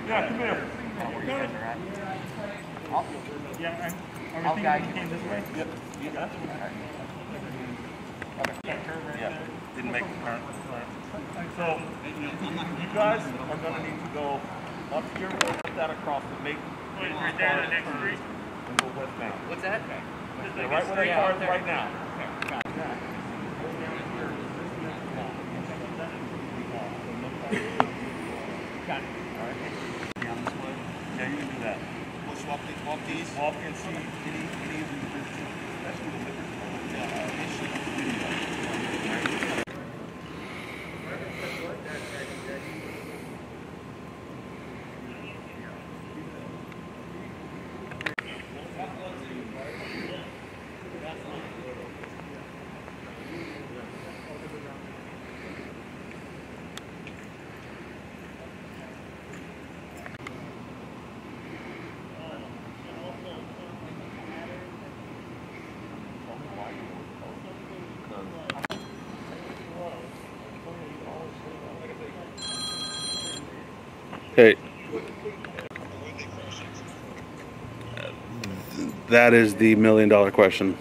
Yeah, come here. Yeah, I'll guide you. Came this way? Yep. You got it? Okay. Yeah, didn't make the turn. So, you guys are going to need to go up here, put that across the make. Right there on the next street. And go westbound. What's that? They're right where they are right now. Got it. All right. Down this way. Yeah, you can do that. Let's walk these. Walk and see any of these bridges. That's what the Hey, that is the $1 million question.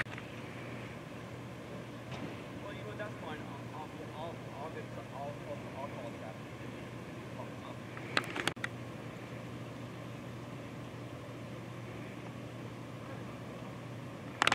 Well, that's fine. I'll